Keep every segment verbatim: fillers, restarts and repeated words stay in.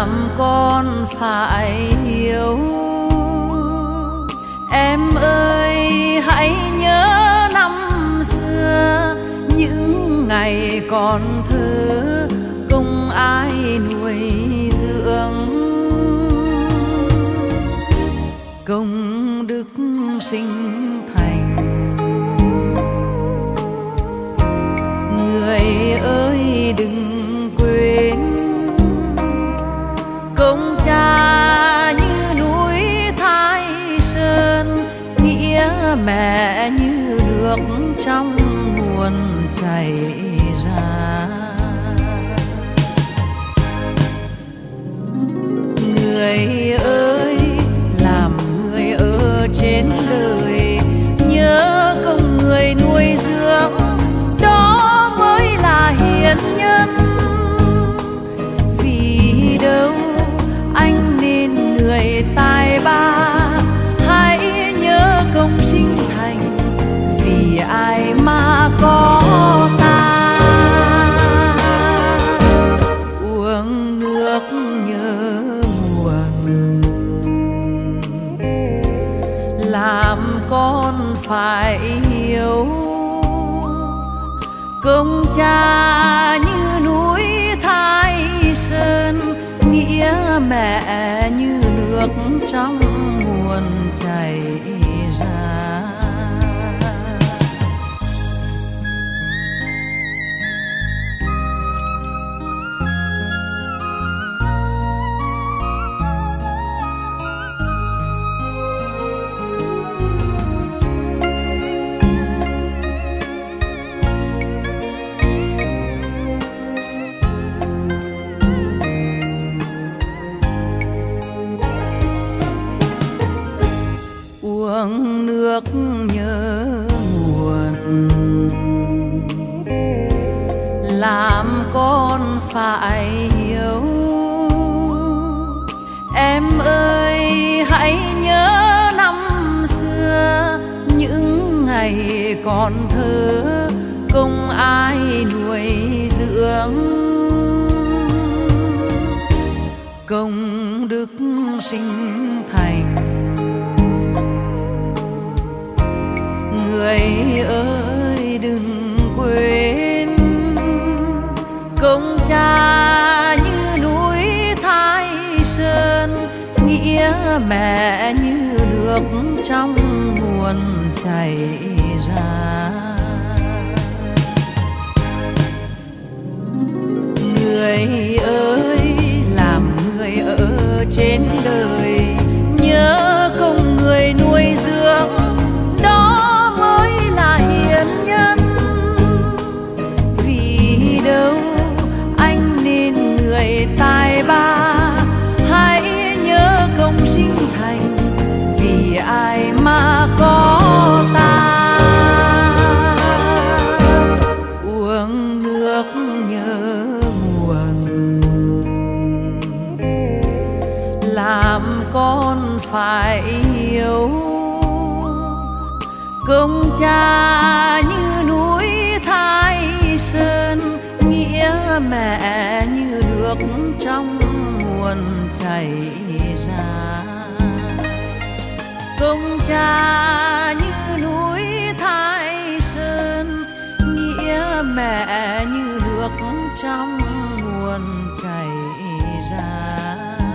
làm con phải hiểu. Em ơi hãy nhớ năm xưa, những ngày còn thơ không ai nuôi dưỡng. Công đức sinh thành, người ơi đừng quên. Công cha như núi Thái Sơn, nghĩa mẹ như nước trong nguồn chảy ra. Người ơi làm người ở trên đời, nhớ công người nuôi dưỡng, đó mới là hiền nhân. Vì đâu anh nên người tài ba, hãy nhớ công sinh thành, vì ai mà có ta. Uống nước nhớ nguồn, làm con phải hiểu. Công cha như núi Thái Sơn, nghĩa mẹ như nước trong nguồn chảy ra. Uống nước nhớ nguồn, làm con phải hiểu. Em ơi hãy nhớ năm xưa, những ngày còn thơ không ai nuôi dưỡng. Công đức sinh thành, người ơi đừng quên. Công cha như núi Thái Sơn, nghĩa mẹ như nước trong nguồn chảy ra. Người ơi làm người ở trên đời, nhớ công người nuôi dưỡng, đó mới là hiền nhân. Vì đâu anh nên người tài ba, hãy nhớ công sinh thành, vì ai mà có ta. Uống nước nhớ nguồn, làm con phải hiểu. Công cha như núi Thái Sơn, nghĩa mẹ như nước trong nguồn chảy ra. Công cha như núi Thái Sơn, nghĩa mẹ như nước trong nguồn chảy ra.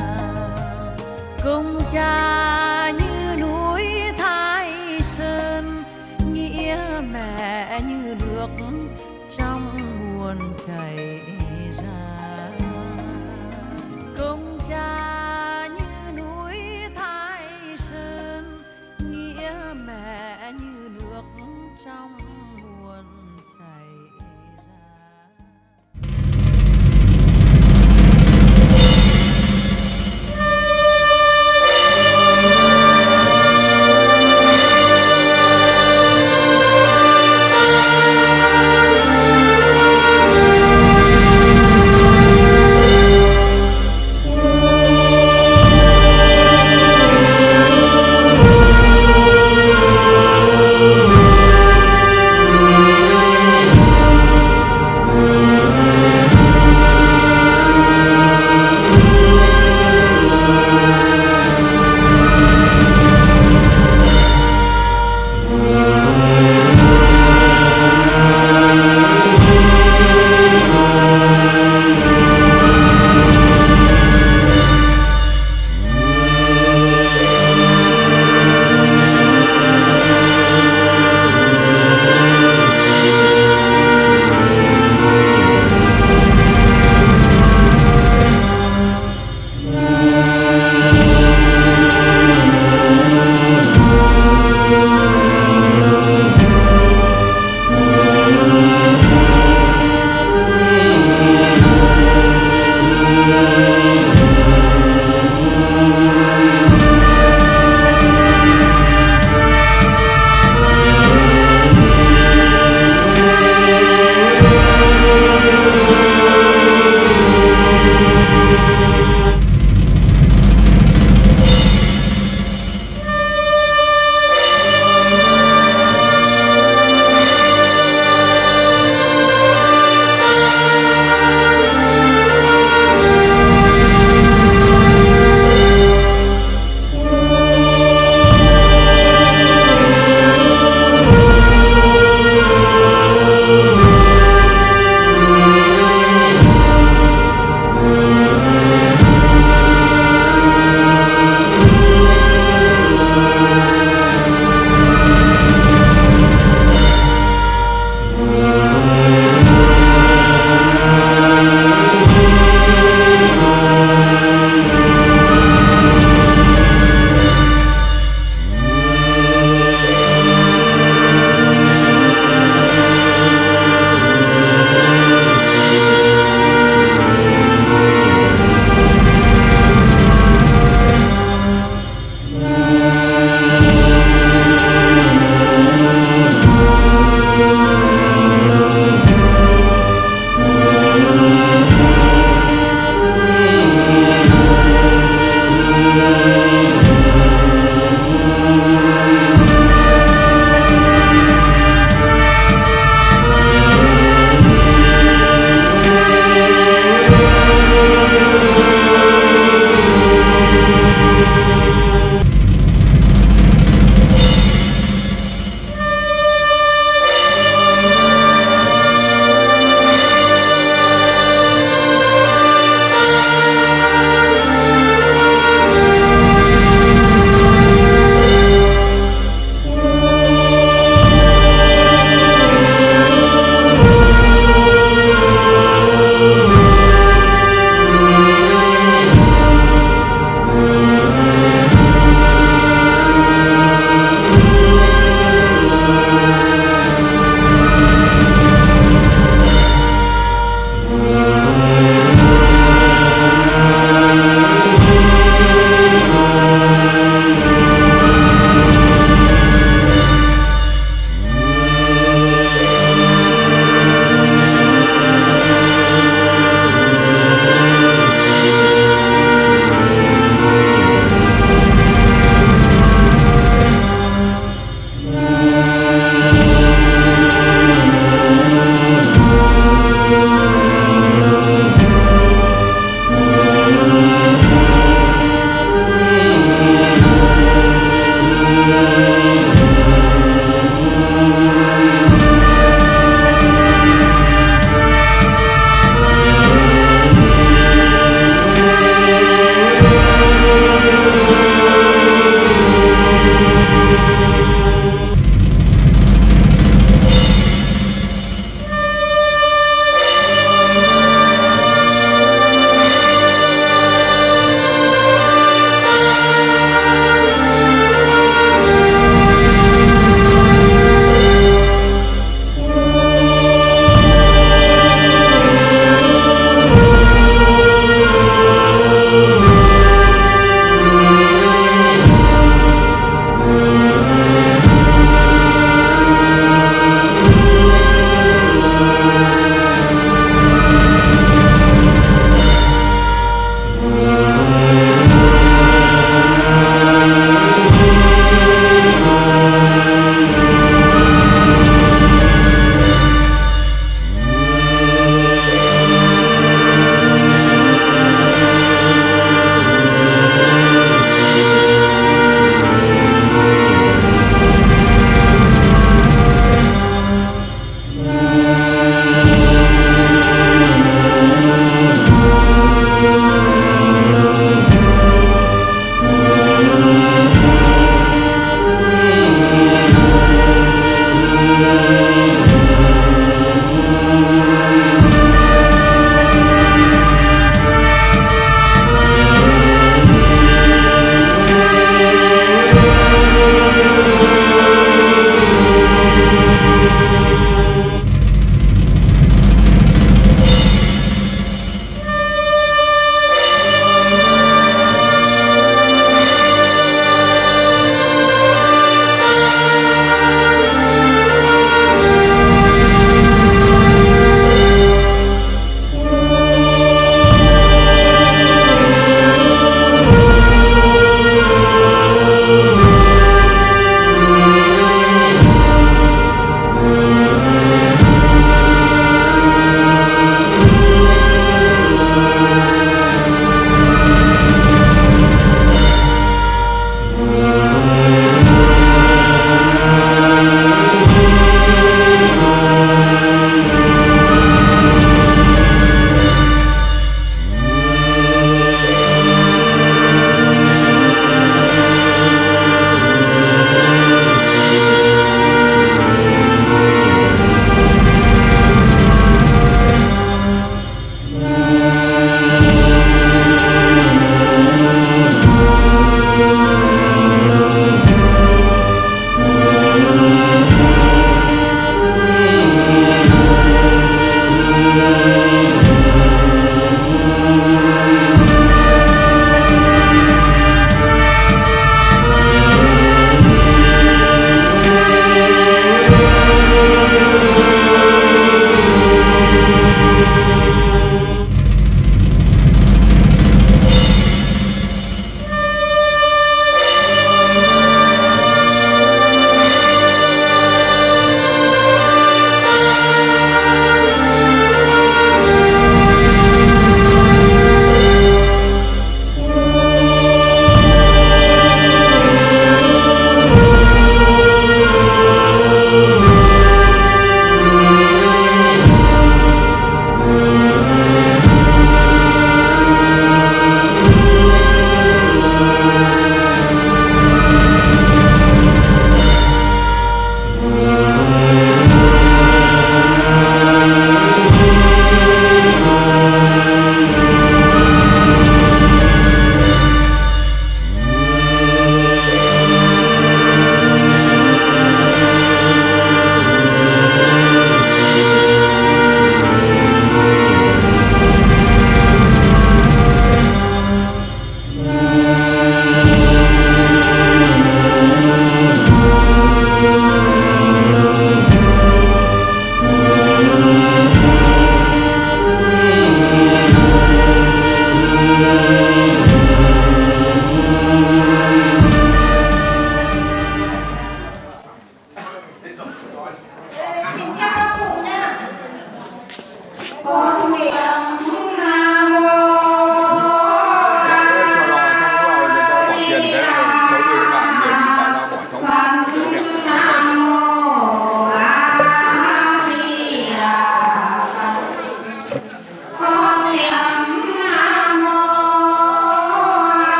Công cha như núi Thái Sơn, nghĩa mẹ như nước trong nguồn chảy ra. Công cha như núi Thái Sơn, nghĩa mẹ như nước trong nguồn chảy ra.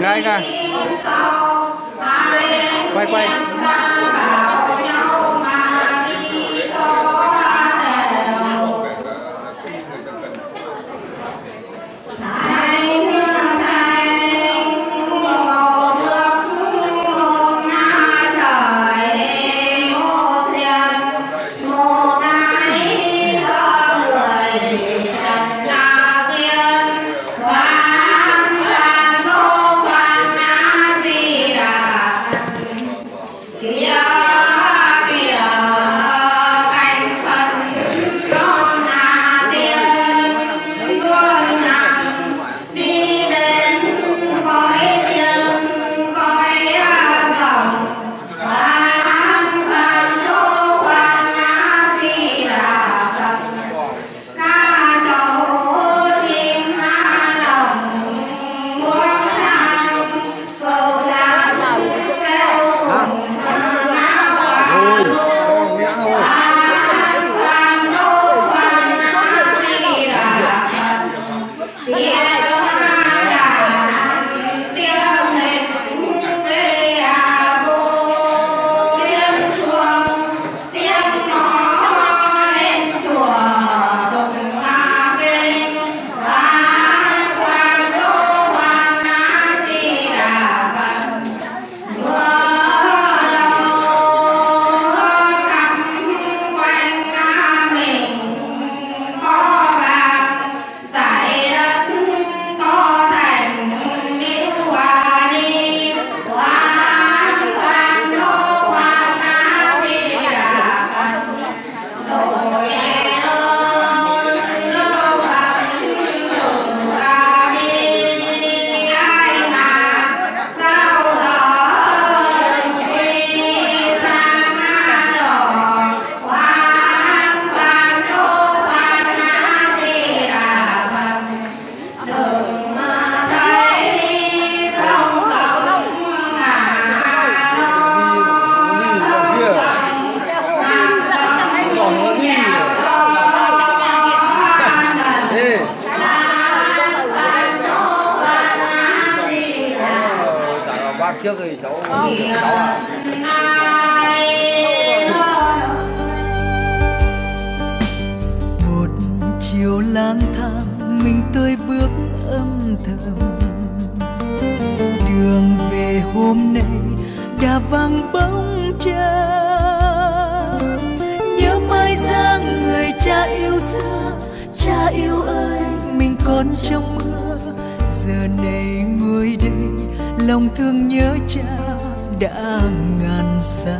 anh à. Quay quay. Trước thì cháu cháu à. Một chiều lang thang mình tôi bước âm thầm, đường về hôm nay đã vắng bóng cha. Nhớ mãi dáng người cha yêu xưa, cha yêu ơi mình còn trong mưa. Giờ này ngồi đây lòng thương nhớ cha đã ngàn xa.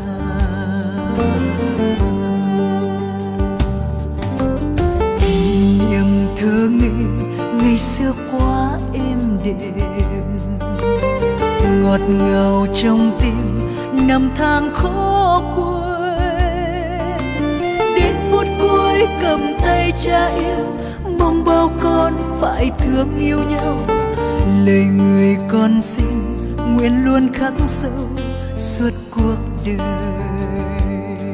Kỷ niệm thơ ngây ngày xưa quá êm đềm, ngọt ngào trong tim năm tháng khó quên. Đến phút cuối cầm tay cha yêu, mong bao con phải thương yêu nhau. Lời người con xin nguyện luôn khắc sâu suốt cuộc đời.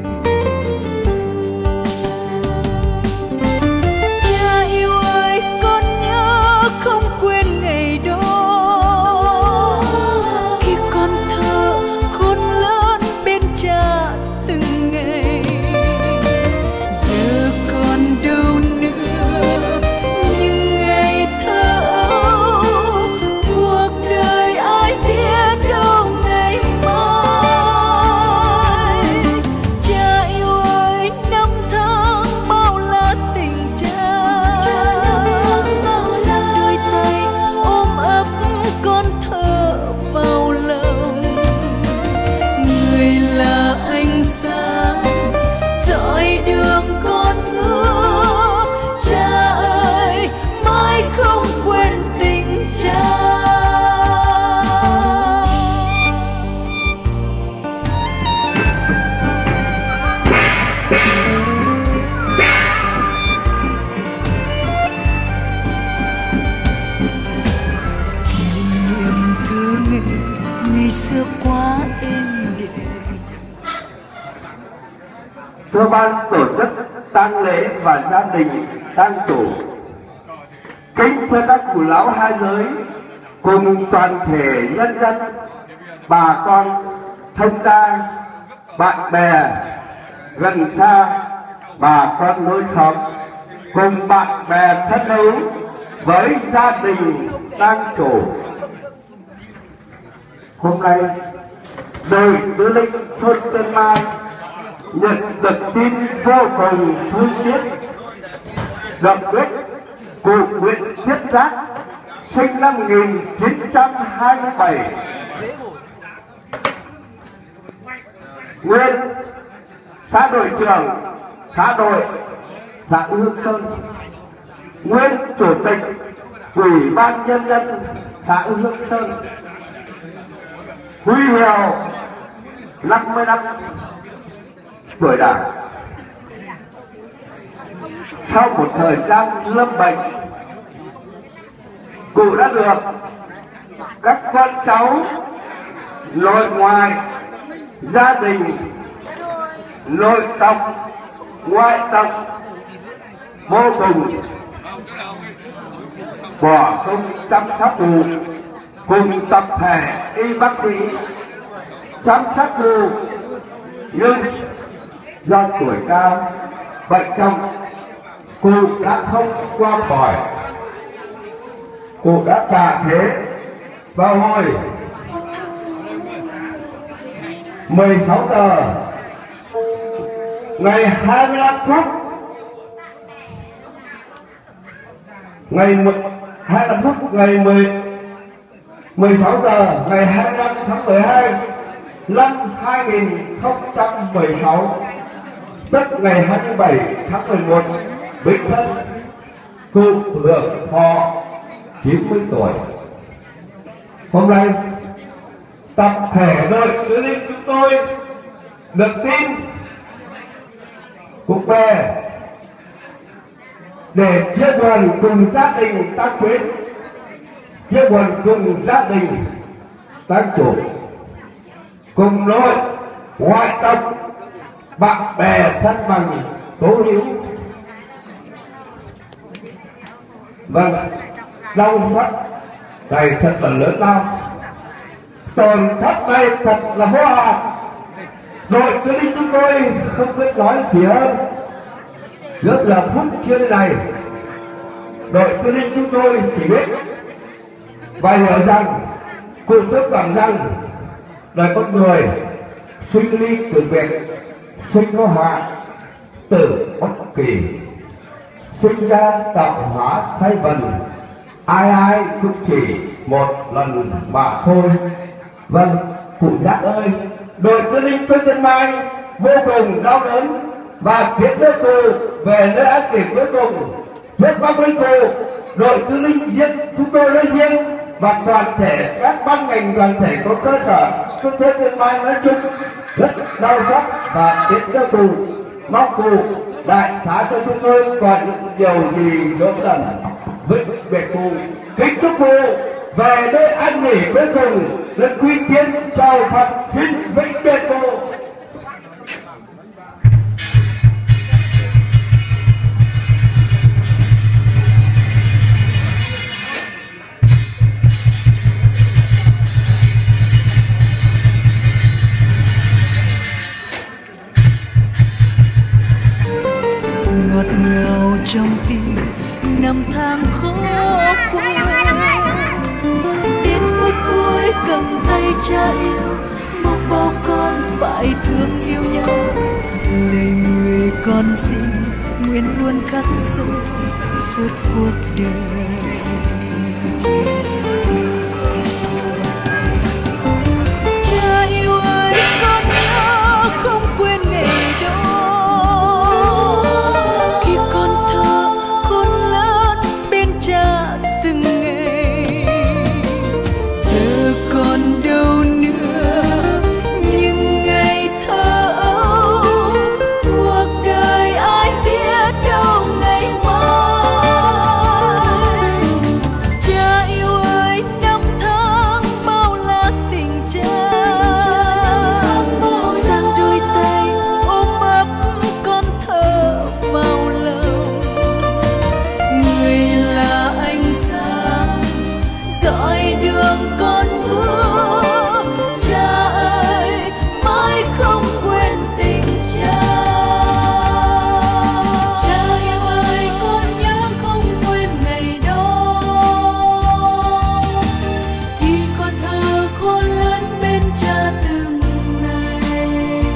Cha yêu ơi con nhớ không quên ngày đó, khi con thơ khôn lớn bên cha từng ngày. Giờ còn đâu nữa những ngày thơ ấu, cuộc đời ai biết đâu ngày mai. Cha yêu ơi năm tháng bao la tình cha, giang đôi tay ôm ấp con thơ vào lòng. Người là ánh sáng dõi đường con ước, cha ơi mãi không quên tình cha. Kỷ niệm thơ ngây ngày xưa quá êm đềm. Thưa ban tổ chức tang lễ và gia đình tang chủ, kính thưa các cụ lão hai giới cùng toàn thể nhân dân, bà con thân ta, bạn bè gần xa, bà con lối xóm, cùng bạn bè thân hữu với gia đình tang chủ. Hôm nay đội tư lệnh thôn Tân Mai nhận được tin vô cùng thương tiếc, được biết cụ Nguyễn Thiết Giác sinh năm một nghìn chín trăm hai mươi bảy, nguyên xã đội trưởng xã đội xã Hương Sơn, nguyên chủ tịch ủy ban nhân dân xã Hương Sơn, huy hiệu năm mươi năm tuổi Đảng. Sau một thời gian lâm bệnh, cụ đã được các con cháu nội ngoại, gia đình, nội tộc, ngoại tộc vô cùng bỏ công chăm sóc cụ, cùng tập thể y bác sĩ chăm sóc cụ, nhưng do tuổi cao bệnh trọng, cụ đã không qua khỏi. Cụ đã tạ thế vào hồi mười sáu giờ ngày hai mươi lăm phút ngày hai mươi lăm phút ngày mười sáu giờ ngày hai mươi lăm tháng mười hai năm hai nghìn không trăm mười sáu, tức ngày hai mươi bảy tháng mười một Bính Thân. Cụ hưởng thọ chín mươi tuổi. Hôm nay tập thể đội tư lệnh chúng tôi được tin cũng về để chia buồn cùng gia đình tang quyến, chia buồn cùng gia đình tang chủ, cùng nội ngoại tộc, bạn bè thân bằng tố hữu. Vâng, đau xót này thật là lớn lao, tổn thất này thật là vô hạn. Đội tư lệnh chúng tôi không biết nói gì hơn, rất là phút chia này. Đội tư lệnh chúng tôi chỉ biết và hiểu rằng, cụ thức rằng rằng đời con người sinh ly tử biệt, sinh có hạn, tử bất kỳ, sinh ra tạo hóa sai vần, ai ai cũng chỉ một lần mà thôi. Vâng, cụ Giác ơi, đội tư lệnh thôn Tân Mai vô cùng đau đớn và tiễn đưa cụ về nơi an nghỉ cuối cùng. Trước bác với cụ, đội tư lệnh riêng chúng tôi nói riêng và toàn thể các ban ngành đoàn thể có cơ sở thôn Tân Mai nói chung rất đau xót và tiễn đưa cụ. Mong cụ đại xá cho chúng tôi còn những điều gì lỗi lầm vĩnh biệt cụ. Kính chúc cụ về nơi an nghỉ cuối cùng, được quy tiến chào Phật xin vĩnh biệt cụ. Ngọt ngào trong tim năm tháng khó quên, đến phút cuối cầm tay cha yêu, mong bao con phải thương yêu nhau. Lời người con xin nguyện luôn khắc sâu suốt cuộc đời. Cha yêu ơi, con nhớ không quên ngày đó, khi con thơ khôn lớn bên cha từng ngày. Giờ còn đâu nữa những ngày thơ ấu, cuộc đời ai biết đâu ngày mai. dõi đường con bước. Cha ơi mãi không quên tình cha. Cha yêu ơi con nhớ không quên ngày đó, khi con thơ khôn lớn bên cha từng ngày.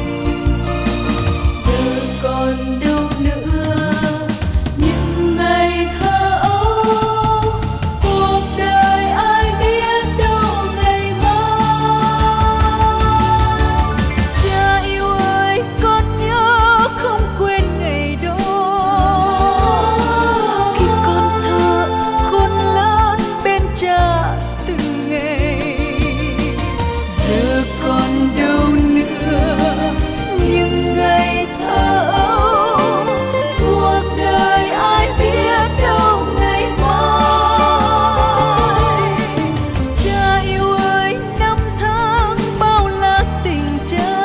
Giờ còn đâu nữa những ngày thơ ấu, cuộc đời ai biết đâu ngày mai. Cha yêu ơi con nhớ không quên ngày đó, khi con thơ khôn lớn bên cha từng ngày. Giờ còn đâu nữa những ngày thơ ấu, cuộc đời ai biết đâu ngày mai. Cha yêu ơi năm tháng bao la tình cha,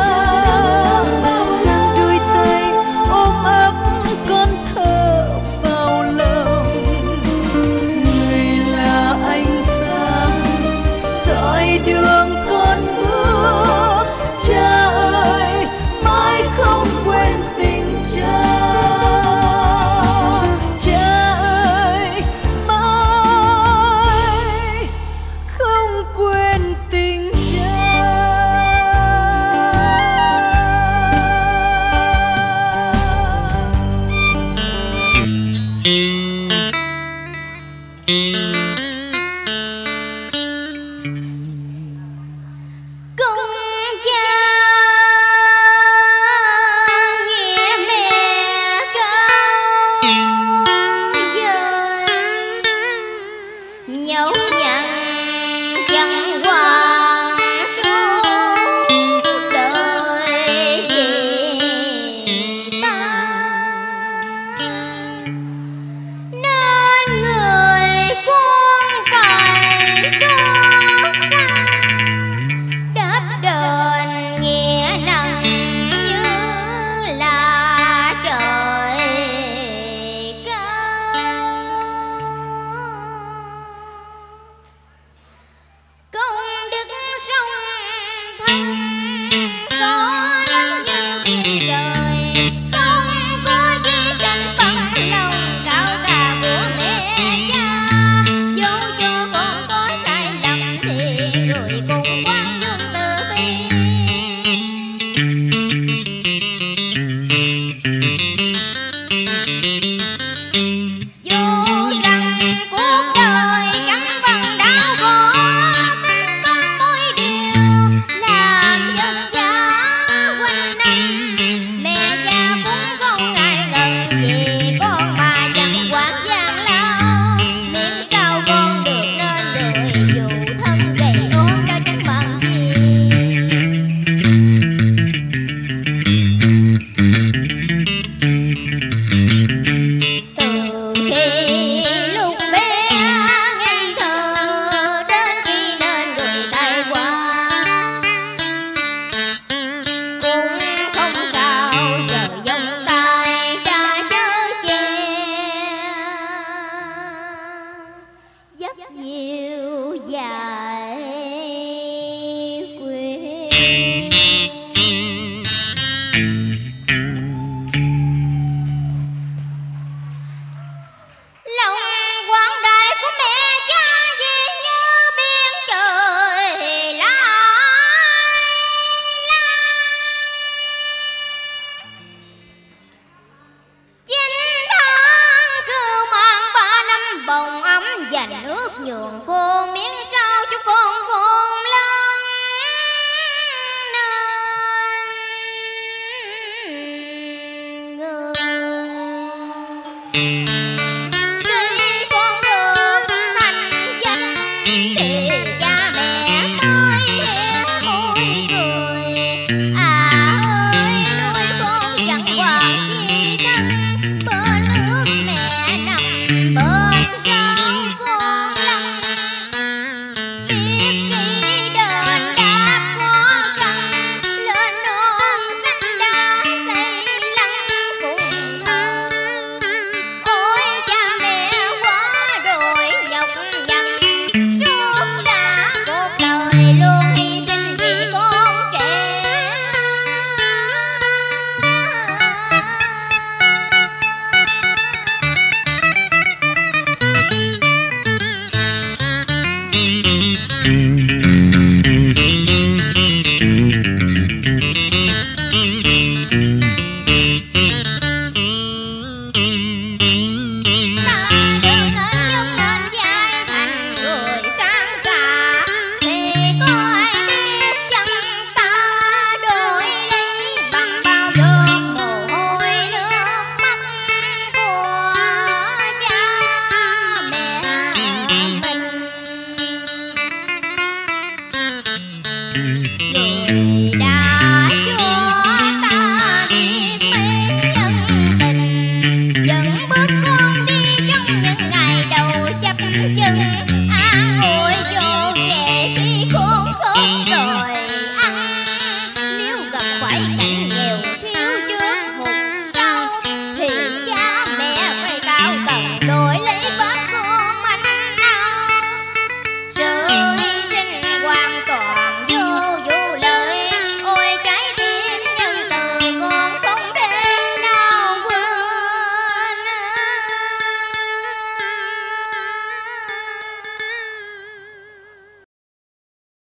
giang đôi tay ôm ấp con thơ vào lòng. Người là ánh sáng dõi đường con bước. Cha ơi mãi không quên tình cha. Cha ơi mãi không quên tình cha.